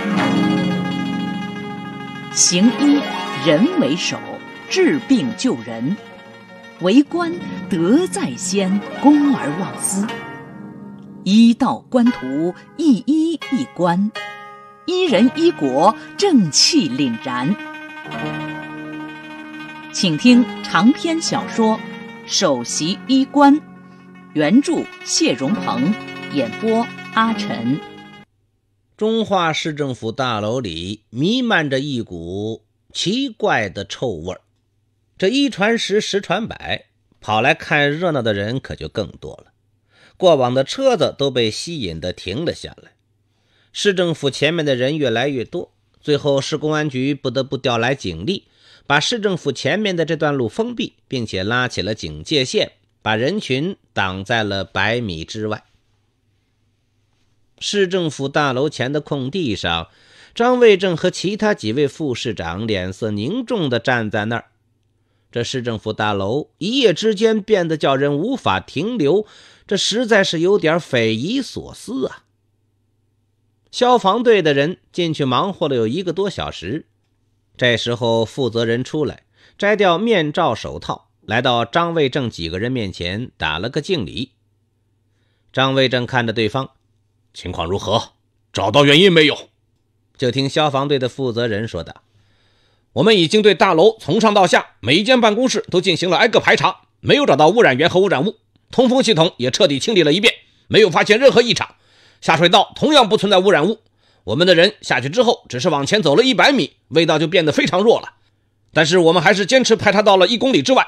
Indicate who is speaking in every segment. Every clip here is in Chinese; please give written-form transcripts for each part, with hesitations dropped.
Speaker 1: 行医，人为首，治病救人；为官，德在先，公而忘私。医道官途，一医一官，医人医国，正气凛然。请听长篇小说《首席医官》，原著谢荣鹏，演播阿晨。
Speaker 2: 中华市政府大楼里弥漫着一股奇怪的臭味，这一传十，十传百，跑来看热闹的人可就更多了。过往的车子都被吸引地停了下来，市政府前面的人越来越多，最后市公安局不得不调来警力，把市政府前面的这段路封闭，并且拉起了警戒线，把人群挡在了100米之外。市政府大楼前的空地上，张卫正和其他几位副市长脸色凝重地站在那儿。这市政府大楼一夜之间变得叫人无法停留，这实在是有点匪夷所思啊。消防队的人进去忙活了有1个多小时，这时候负责人出来，摘掉面罩手套，来到张卫正几个人面前打了个敬礼。张卫正看着对方，
Speaker 3: 情况如何？找到原因没有？
Speaker 2: 就听消防队的负责人说道，
Speaker 3: 我们已经对大楼从上到下每一间办公室都进行了挨个排查，没有找到污染源和污染物，通风系统也彻底清理了一遍，没有发现任何异常，下水道同样不存在污染物。我们的人下去之后只是往前走了100米，味道就变得非常弱了，但是我们还是坚持排查到了1公里之外。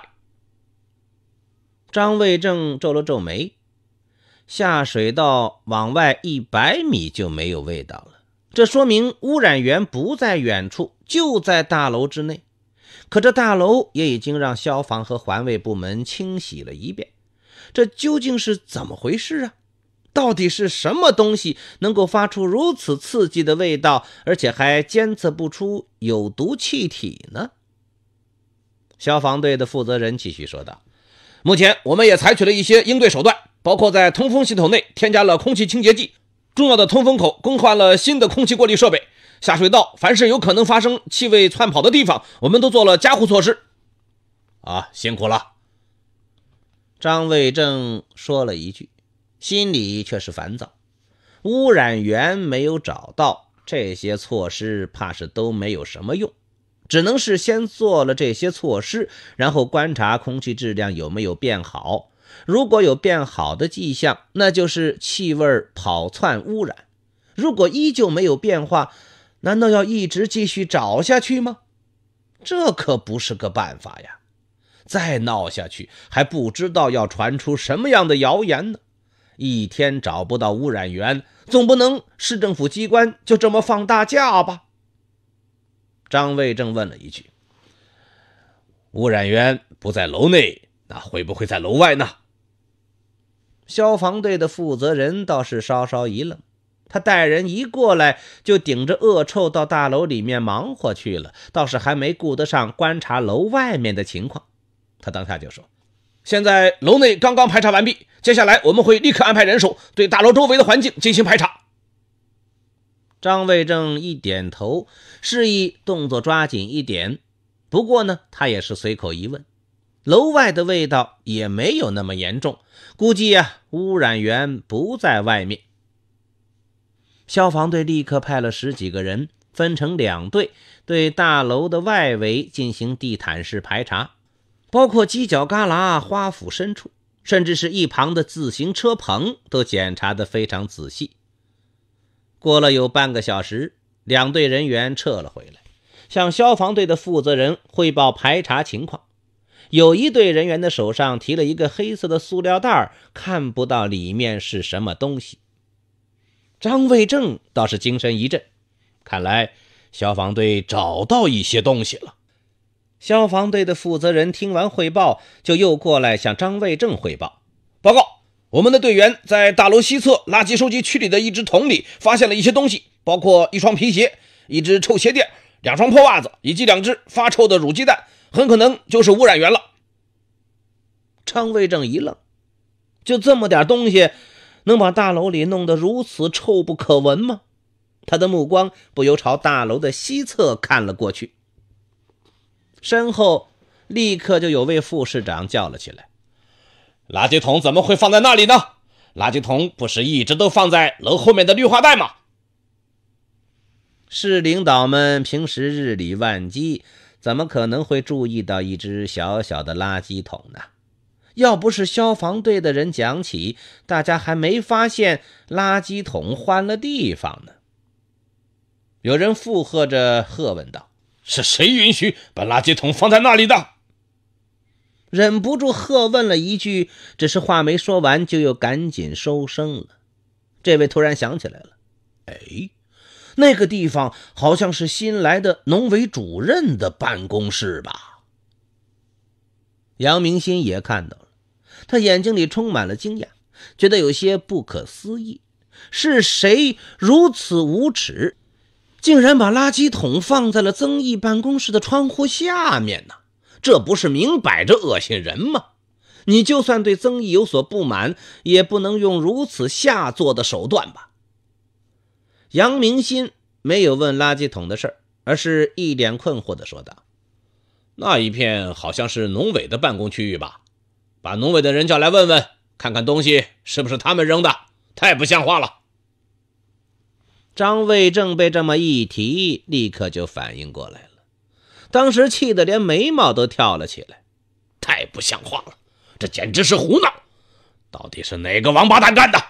Speaker 2: 张卫正皱了皱眉，下水道往外100米就没有味道了，这说明污染源不在远处，就在大楼之内。可这大楼也已经让消防和环卫部门清洗了一遍，这究竟是怎么回事啊？到底是什么东西能够发出如此刺激的味道，而且还监测不出有毒气体呢？消防队的负责人继续说道，
Speaker 3: 目前我们也采取了一些应对手段，包括在通风系统内添加了空气清洁剂，重要的通风口更换了新的空气过滤设备，下水道凡是有可能发生气味窜跑的地方，我们都做了加护措施。辛苦了。
Speaker 2: 张卫正说了一句，心里却是烦躁。污染源没有找到，这些措施怕是都没有什么用，只能是先做了这些措施，然后观察空气质量有没有变好。如果有变好的迹象，那就是气味跑窜污染；如果依旧没有变化，难道要一直继续找下去吗？这可不是个办法呀！再闹下去，还不知道要传出什么样的谣言呢。一天找不到污染源，总不能市政府机关就这么放大假吧？张卫正问了一句，
Speaker 3: 污染源不在楼内，那会不会在楼外呢？
Speaker 2: 消防队的负责人倒是稍稍一愣，他带人一过来就顶着恶臭到大楼里面忙活去了，倒是还没顾得上观察楼外面的情况。他当下就说，
Speaker 3: 现在楼内刚刚排查完毕，接下来我们会立刻安排人手对大楼周围的环境进行排查。
Speaker 2: 张卫正一点头，示意动作抓紧一点。不过呢，他也是随口一问，楼外的味道也没有那么严重，估计污染源不在外面。消防队立刻派了10几个人，分成2队，对大楼的外围进行地毯式排查，包括犄角旮旯、花圃深处，甚至是一旁的自行车棚都检查得非常仔细。过了有半个小时，2队人员撤了回来，向消防队的负责人汇报排查情况。有一队人员的手上提了一个黑色的塑料袋，看不到里面是什么东西。张卫正倒是精神一振，看来消防队找到一些东西了。消防队的负责人听完汇报，就又过来向张卫正汇报，
Speaker 3: 报告，我们的队员在大楼西侧垃圾收集区里的一只桶里发现了一些东西，包括一双皮鞋、一只臭鞋垫、2双破袜子以及2只发臭的乳鸡蛋，很可能就是污染源了。
Speaker 2: 张卫正一愣，就这么点东西能把大楼里弄得如此臭不可闻吗？ 他的目光不由朝大楼的西侧看了过去，身后立刻就有位副市长叫了起来：
Speaker 3: 垃圾桶怎么会放在那里呢？垃圾桶不是一直都放在楼后面的绿化带吗？
Speaker 2: 市领导们平时日理万机，怎么可能会注意到一只小小的垃圾桶呢？要不是消防队的人讲起，大家还没发现垃圾桶换了地方呢。有人附和着喝问道：
Speaker 3: 是谁允许把垃圾桶放在那里的？
Speaker 2: 忍不住喝问了一句，只是话没说完就又赶紧收声了。这位突然想起来了，那个地方好像是新来的农委主任的办公室吧？杨明新也看到了，他眼睛里充满了惊讶，觉得有些不可思议。是谁如此无耻，竟然把垃圾桶放在了曾毅办公室的窗户下面呢？这不是明摆着恶心人吗？你就算对曾毅有所不满，也不能用如此下作的手段吧？杨明新没有问垃圾桶的事儿，而是一脸困惑地说道：
Speaker 3: 那一片好像是农委的办公区域吧？把农委的人叫来问问，看看东西是不是他们扔的，太不像话了。
Speaker 2: 张卫正被这么一提，立刻就反应过来了，当时气得连眉毛都跳了起来。
Speaker 3: 太不像话了，这简直是胡闹！到底是哪个王八蛋干的？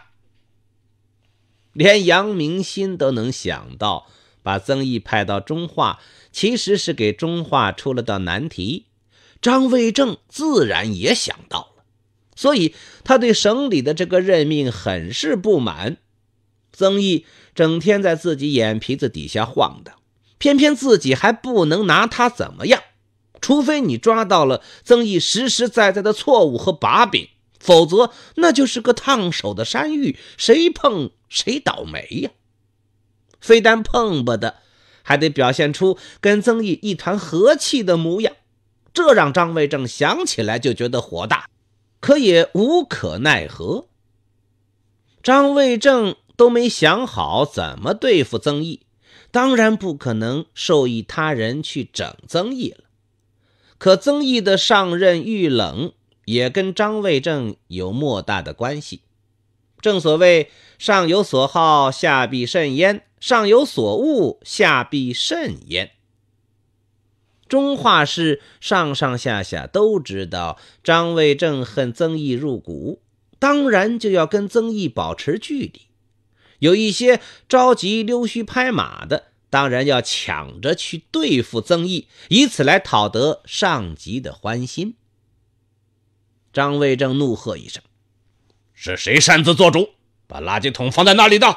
Speaker 2: 连杨明新都能想到，把曾毅派到中化，其实是给中化出了道难题。张卫正自然也想到了，所以他对省里的这个任命很是不满。曾毅整天在自己眼皮子底下晃荡，偏偏自己还不能拿他怎么样，除非你抓到了曾毅实实在在的错误和把柄，否则那就是个烫手的山芋，谁碰谁倒霉呀。非但碰不得，还得表现出跟曾毅一团和气的模样，这让张卫正想起来就觉得火大，可也无可奈何。张卫正都没想好怎么对付曾毅，当然不可能授意他人去整曾毅了。可曾毅的上任遇冷也跟张卫正有莫大的关系。正所谓上有所好，下必甚焉；上有所恶，下必甚焉。中化市上上下下都知道张卫正恨曾毅入骨，当然就要跟曾毅保持距离。有一些着急溜须拍马的，当然要抢着去对付曾毅，以此来讨得上级的欢心。张卫正怒喝一声：
Speaker 3: 是谁擅自做主，把垃圾桶放在那里的？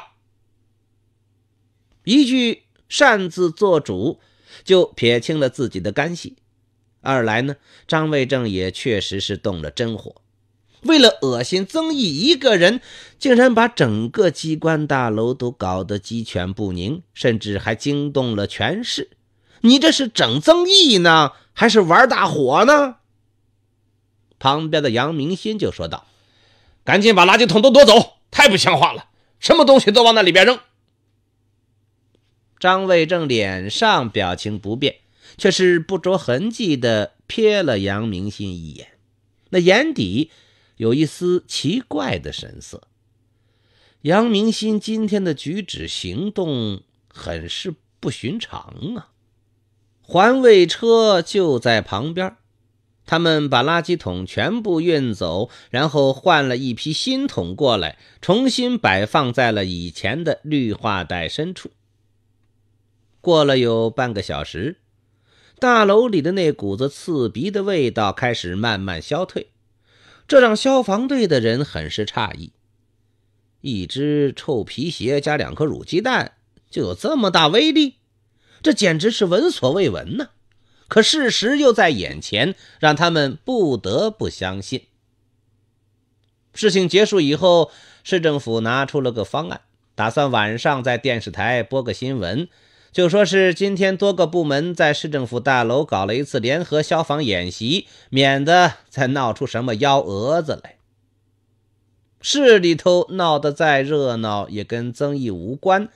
Speaker 2: 一句擅自做主就撇清了自己的干系。二来呢，张卫正也确实是动了真火，为了恶心曾毅一个人，竟然把整个机关大楼都搞得鸡犬不宁，甚至还惊动了全市。你这是整曾毅呢，还是玩大火呢？旁边的杨明新就说道：
Speaker 3: 赶紧把垃圾桶都夺走，太不像话了，什么东西都往那里边扔。
Speaker 2: 张卫正脸上表情不变，却是不着痕迹地瞥了杨明新一眼，那眼底有一丝奇怪的神色。杨明新今天的举止行动很是不寻常啊。环卫车就在旁边，他们把垃圾桶全部运走，然后换了一批新桶过来，重新摆放在了以前的绿化带深处。过了有半个小时，大楼里的那股子刺鼻的味道开始慢慢消退，这让消防队的人很是诧异。一只臭皮鞋加2颗乳鸡蛋就有这么大威力，这简直是闻所未闻呢。可事实又在眼前，让他们不得不相信。事情结束以后，市政府拿出了个方案，打算晚上在电视台播个新闻，就说是今天多个部门在市政府大楼搞了一次联合消防演习，免得再闹出什么幺蛾子来。市里头闹得再热闹也跟曾毅无关，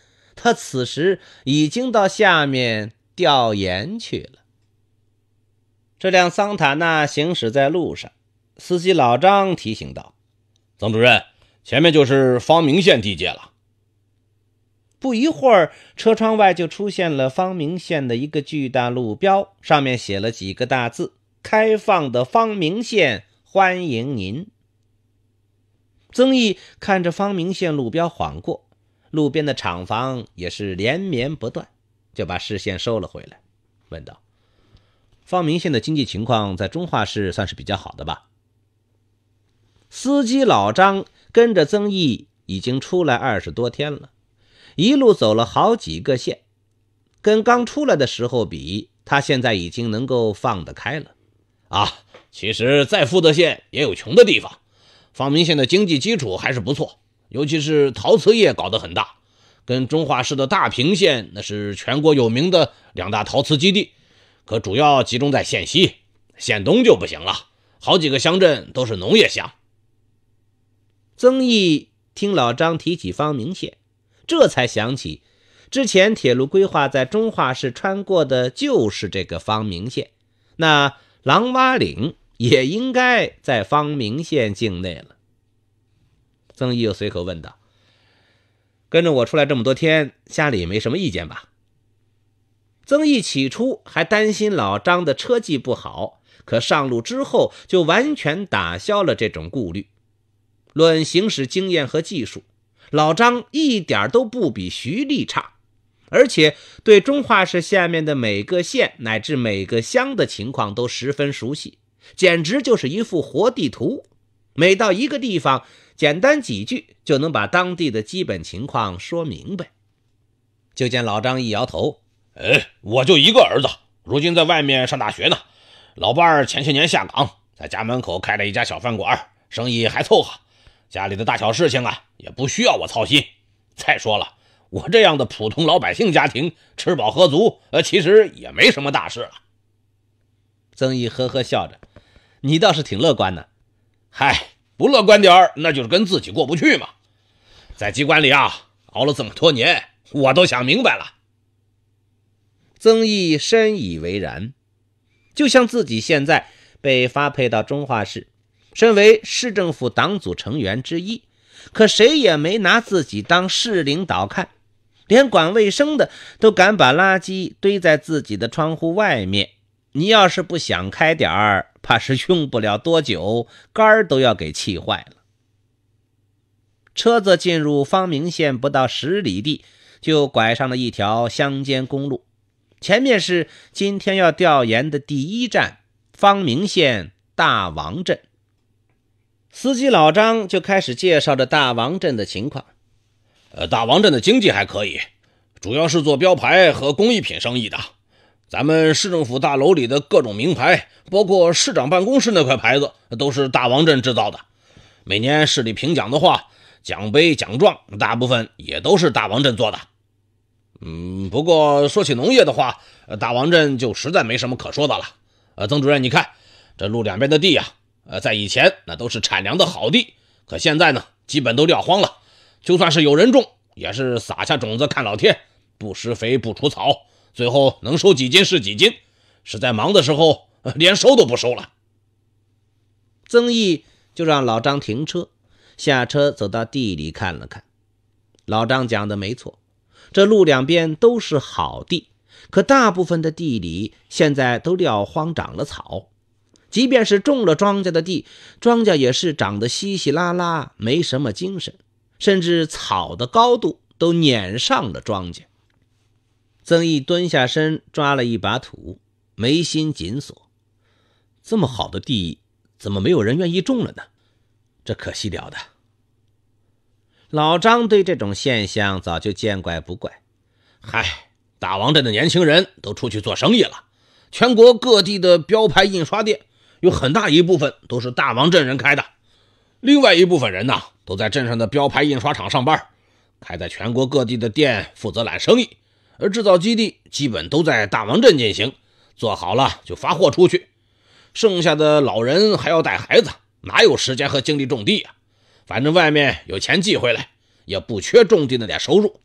Speaker 2: 他此时已经到下面调研去了。这辆桑塔纳行驶在路上，司机老张提醒道：“
Speaker 3: 曾主任，前面就是方明县地界了。”
Speaker 2: 不一会儿，车窗外就出现了方明县的一个巨大路标，上面写了几个大字：“开放的方明县，欢迎您。”曾毅看着方明县路标晃过，路边的厂房也是连绵不断，就把视线收了回来，问道：“方明县的经济情况在中华市算是比较好的吧？”司机老张跟着曾毅已经出来20多天了，一路走了好几个县，跟刚出来的时候比，他现在已经能够放得开了。
Speaker 3: 其实再富的县也有穷的地方，方明县的经济基础还是不错，尤其是陶瓷业搞得很大，跟中华市的大坪县那是全国有名的2大陶瓷基地，可主要集中在县西，县东就不行了，好几个乡镇都是农业乡。
Speaker 2: 曾毅听老张提起方明县，这才想起之前铁路规划在中华市穿过的就是这个方明县，那狼洼岭也应该在方明县境内了。曾毅又随口问道：“跟着我出来这么多天，家里没什么意见吧？”曾毅起初还担心老张的车技不好，可上路之后就完全打消了这种顾虑。论行驶经验和技术，老张一点都不比徐丽差，而且对中华市下面的每个县乃至每个乡的情况都十分熟悉，简直就是一幅活地图。每到一个地方，简单几句就能把当地的基本情况说明白。就见老张一摇头：“
Speaker 3: 我就一个儿子，如今在外面上大学呢。老伴儿前些年下岗，在家门口开了一家小饭馆，生意还凑合。家里的大小事情也不需要我操心。再说了，我这样的普通老百姓家庭，吃饱喝足，其实也没什么大事了。”
Speaker 2: 曾毅呵呵笑着：“你倒是挺乐观的。”“
Speaker 3: 不乐观点儿，那就是跟自己过不去嘛。在机关里熬了这么多年，我都想明白了。”
Speaker 2: 曾毅深以为然，就像自己现在被发配到中华市，身为市政府党组成员之一，可谁也没拿自己当市领导看，连管卫生的都敢把垃圾堆在自己的窗户外面。你要是不想开点儿，怕是用不了多久，杆儿都要给气坏了。车子进入方明县不到10里地，就拐上了一条乡间公路，前面是今天要调研的第一站——方明县大王镇。司机老张就开始介绍着大王镇的情况。
Speaker 3: 大王镇的经济还可以，主要是做标牌和工艺品生意的。咱们市政府大楼里的各种名牌，包括市长办公室那块牌子，都是大王镇制造的。每年市里评奖的话，奖杯奖状大部分也都是大王镇做的。不过说起农业的话，大王镇就实在没什么可说的了。曾主任，你看这路两边的地在以前那都是产粮的好地，可现在呢，基本都撂荒了。就算是有人种，也是撒下种子看老天，不施肥不除草，最后能收几斤是几斤，实在忙的时候连收都不收了。
Speaker 2: 曾毅就让老张停车，下车走到地里看了看。老张讲的没错，这路两边都是好地，可大部分的地里现在都撂荒长了草，即便是种了庄稼的地，庄稼也是长得稀稀拉拉，没什么精神，甚至草的高度都撵上了庄稼。曾毅蹲下身抓了一把土，眉心紧锁。这么好的地，怎么没有人愿意种了呢？这可惜了的。老张对这种现象早就见怪不怪。
Speaker 3: 大王镇的年轻人都出去做生意了，全国各地的标牌印刷店有很大一部分都是大王镇人开的，另外一部分人都在镇上的标牌印刷厂上班，开在全国各地的店负责揽生意，而制造基地基本都在大王镇进行，做好了就发货出去。剩下的老人还要带孩子，哪有时间和精力种地反正外面有钱寄回来，也不缺种地那点收入。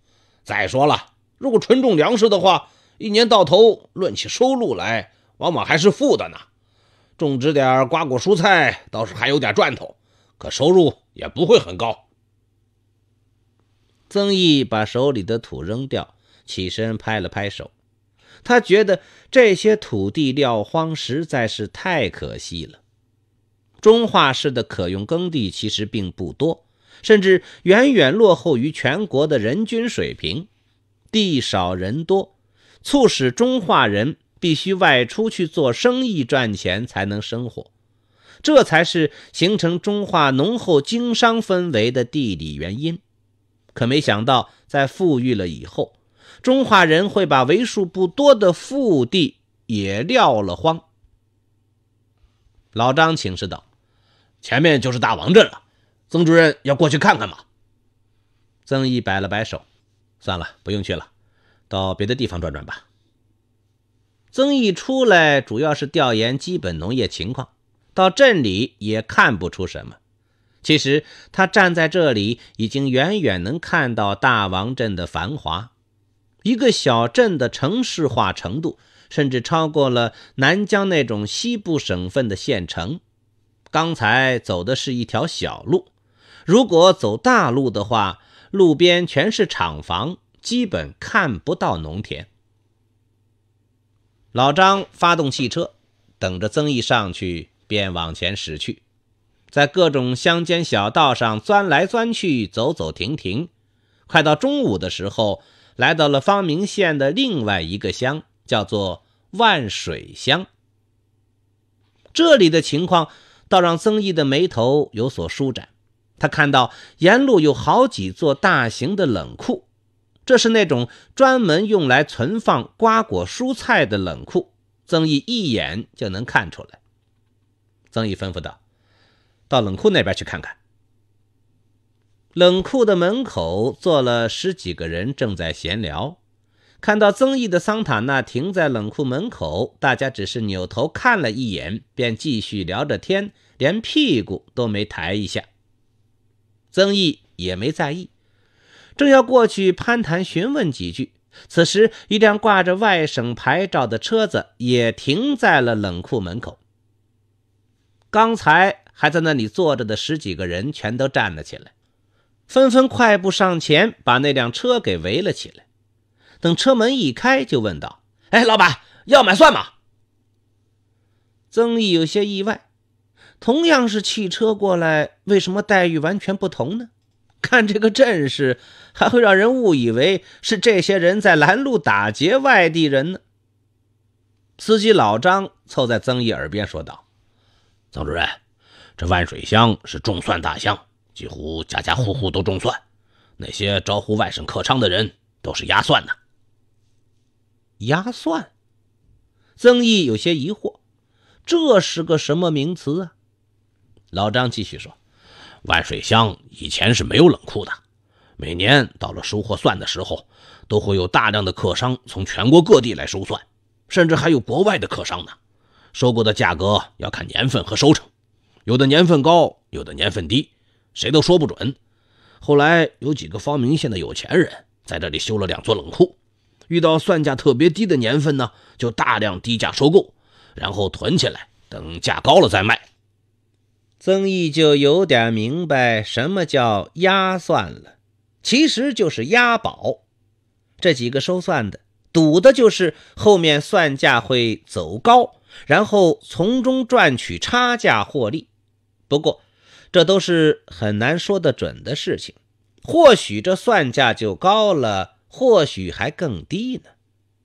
Speaker 3: 再说了，如果纯种粮食的话，一年到头论起收入来，往往还是负的呢。种植点瓜果蔬菜倒是还有点赚头，可收入也不会很高。
Speaker 2: 曾毅把手里的土扔掉，起身拍了拍手。他觉得这些土地撂荒实在是太可惜了。中华市的可用耕地其实并不多，甚至远远落后于全国的人均水平。地少人多，促使中华人必须外出去做生意赚钱才能生活，这才是形成中华浓厚经商氛围的地理原因。可没想到，在富裕了以后，中华人会把为数不多的腹地也撂了荒。
Speaker 3: 老张请示道：“前面就是大王镇了，曾主任要过去看看吗？”
Speaker 2: 曾毅摆了摆手：“算了，不用去了，到别的地方转转吧。”曾毅出来主要是调研基本农业情况，到镇里也看不出什么。其实他站在这里已经远远能看到大王镇的繁华，一个小镇的城市化程度甚至超过了南疆那种西部省份的县城。刚才走的是一条小路，如果走大路的话，路边全是厂房，基本看不到农田。老张发动汽车，等着曾毅上去，便往前驶去。在各种乡间小道上钻来钻去，走走停停。快到中午的时候，来到了方明县的另外一个乡，叫做万水乡。这里的情况倒让曾毅的眉头有所舒展。他看到沿路有好几座大型的冷库，这是那种专门用来存放瓜果蔬菜的冷库，曾毅一眼就能看出来。曾毅吩咐道：“到冷库那边去看看。”冷库的门口坐了10几个人，正在闲聊。看到曾毅的桑塔纳停在冷库门口，大家只是扭头看了一眼，便继续聊着天，连屁股都没抬一下。曾毅也没在意，正要过去攀谈询问几句，此时一辆挂着外省牌照的车子也停在了冷库门口。刚才还在那里坐着的10几个人全都站了起来，纷纷快步上前，把那辆车给围了起来。等车门一开，就问道：“
Speaker 3: 哎，老板，要买蒜吗？”
Speaker 2: 曾毅有些意外，同样是汽车过来，为什么待遇完全不同呢？看这个阵势，还会让人误以为是这些人在拦路打劫外地人呢。司机老张凑在曾毅耳边说道：“
Speaker 3: 曾主任，这万水乡是种蒜大乡，几乎家家户户都种蒜，那些招呼外省客商的人都是压蒜的。”
Speaker 2: 压蒜？曾毅有些疑惑，这是个什么名词啊？
Speaker 3: 老张继续说：“万水乡以前是没有冷库的，每年到了收获蒜的时候，都会有大量的客商从全国各地来收蒜，甚至还有国外的客商呢。收购的价格要看年份和收成，有的年份高，有的年份低，谁都说不准。后来有几个方明县的有钱人在这里修了2座冷库，遇到蒜价特别低的年份呢，就大量低价收购，然后囤起来，等价高了再卖。”
Speaker 2: 曾毅就有点明白什么叫压蒜了，其实就是押宝。这几个收蒜的赌的就是后面蒜价会走高，然后从中赚取差价获利。不过这都是很难说得准的事情，或许这蒜价就高了，或许还更低呢。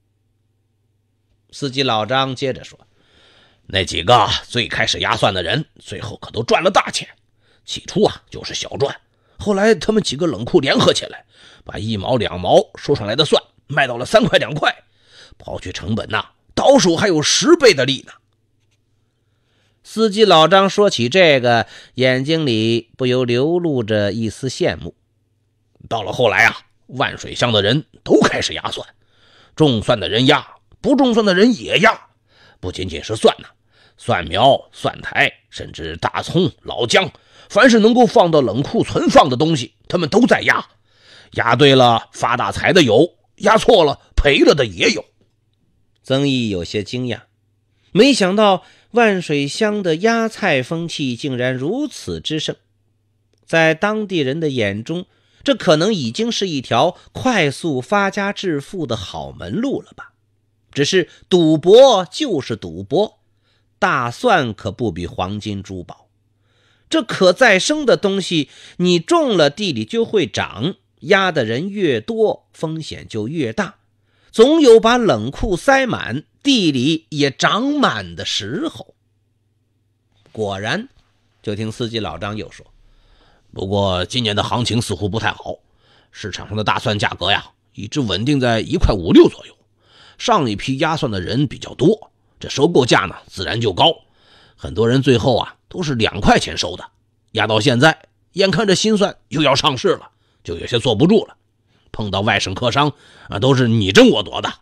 Speaker 2: 司机老张接着说：“
Speaker 3: 那几个最开始压蒜的人，最后可都赚了大钱。起初就是小赚，后来他们几个冷库联合起来，把1毛2毛收上来的蒜卖到了3块2块，刨去成本倒手还有10倍的利呢。”
Speaker 2: 司机老张说起这个，眼睛里不由流露着一丝羡慕。
Speaker 3: 到了后来万水乡的人都开始压蒜，种蒜的人压，不种蒜的人也压。不仅仅是蒜蒜苗、蒜苔，甚至大葱、老姜，凡是能够放到冷库存放的东西，他们都在压。 押对了发大财的有，押错了赔了的也有。
Speaker 2: 曾毅有些惊讶，没想到万水乡的押菜风气竟然如此之盛。在当地人的眼中，这可能已经是一条快速发家致富的好门路了吧。只是赌博就是赌博，大蒜可不比黄金珠宝。这可再生的东西，你种了地里就会长，押的人越多，风险就越大。总有把冷库塞满，地里也长满的时候。果然，就听司机老张又说，
Speaker 3: 不过今年的行情似乎不太好，市场上的大蒜价格呀，一直稳定在1块5、6左右。上一批压蒜的人比较多，这收购价呢自然就高，很多人最后啊都是2块钱收的。压到现在，眼看着新蒜又要上市了，就有些坐不住了。碰到外省客商都是你争我夺的。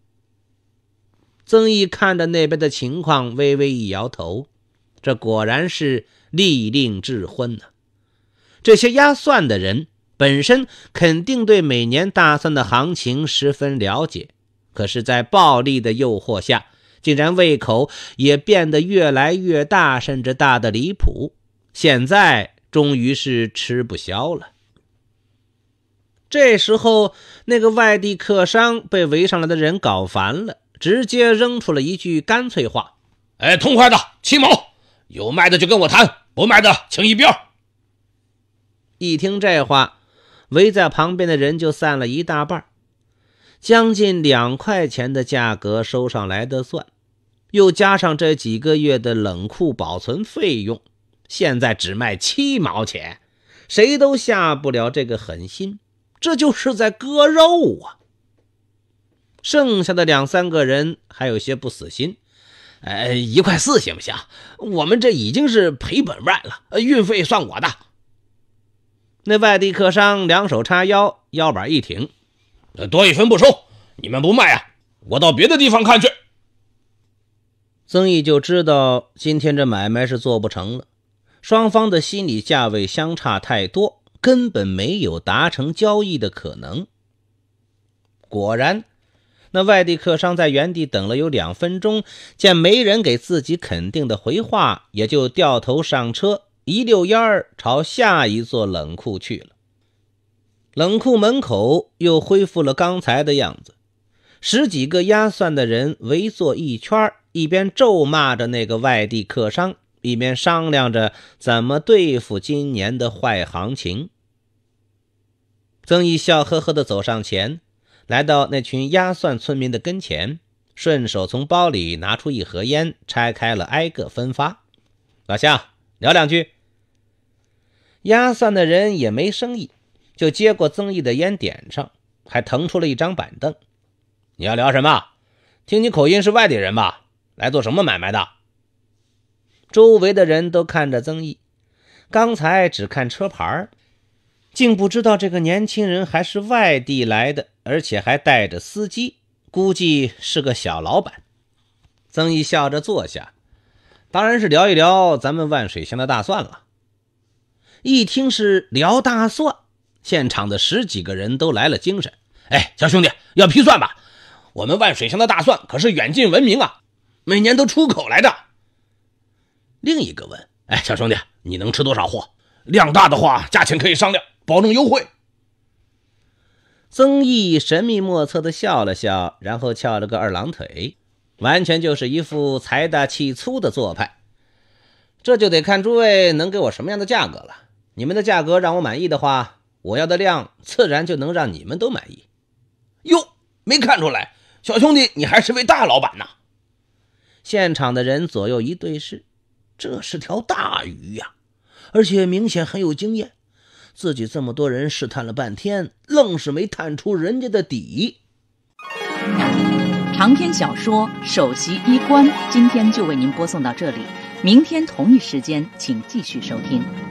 Speaker 2: 曾毅看着那边的情况，微微一摇头，这果然是利令智昏呢。这些压蒜的人本身肯定对每年大蒜的行情十分了解，可是在暴利的诱惑下，竟然胃口也变得越来越大，甚至大得离谱。现在终于是吃不消了。这时候，那个外地客商被围上来的人搞烦了，直接扔出了一句干脆话：
Speaker 3: 痛快的7毛，有卖的就跟我谈，不卖的请一边。
Speaker 2: 一听这话，围在旁边的人就散了一大半。将近2块钱的价格收上来的蒜，又加上这几个月的冷库保存费用，现在只卖7毛钱，谁都下不了这个狠心，这就是在割肉啊。剩下的2、3个人还有些不死心
Speaker 3: ，1块4行不行？我们这已经是赔本卖了，运费算我的。
Speaker 2: 那外地客商2手叉腰，腰板一挺，
Speaker 3: 多1分不收，你们不卖啊，我到别的地方看去。
Speaker 2: 曾毅就知道今天这买卖是做不成了，双方的心理价位相差太多，根本没有达成交易的可能。果然，那外地客商在原地等了有2分钟，见没人给自己肯定的回话，也就掉头上车，一溜烟儿朝下一座冷库去了。冷库门口又恢复了刚才的样子，10几个压蒜的人围坐一圈，一边咒骂着那个外地客商，一边商量着怎么对付今年的坏行情。曾毅笑呵呵地走上前，来到那群压蒜村民的跟前，顺手从包里拿出1盒烟，拆开了挨个分发。老乡，聊2句。压蒜的人也没生意，就接过曾毅的烟点上，还腾出了一张板凳。你要聊什么？听你口音是外地人吧？来做什么买卖的？周围的人都看着曾毅，刚才只看车牌，竟不知道这个年轻人还是外地来的，而且还带着司机，估计是个小老板。曾毅笑着坐下，当然是聊一聊咱们万水乡的大蒜了。一听是聊大蒜，现场的10几个人都来了精神。
Speaker 3: 小兄弟，要批蒜吧？我们万水乡的大蒜可是远近闻名啊，每年都出口来的。
Speaker 2: 另一个问，
Speaker 3: 小兄弟，你能吃多少货？量大的话，价钱可以商量，保证优惠。
Speaker 2: 曾毅神秘莫测地笑了笑，然后翘了个2郎腿，完全就是一副财大气粗的做派。这就得看诸位能给我什么样的价格了。你们的价格让我满意的话，我要的量自然就能让你们都满意。
Speaker 3: 哟，没看出来，小兄弟你还是位大老板呢。
Speaker 2: 现场的人左右一对视，这是条大鱼呀，而且明显很有经验。自己这么多人试探了半天，愣是没探出人家的底。
Speaker 1: 长篇小说《首席医官》今天就为您播送到这里，明天同一时间请继续收听。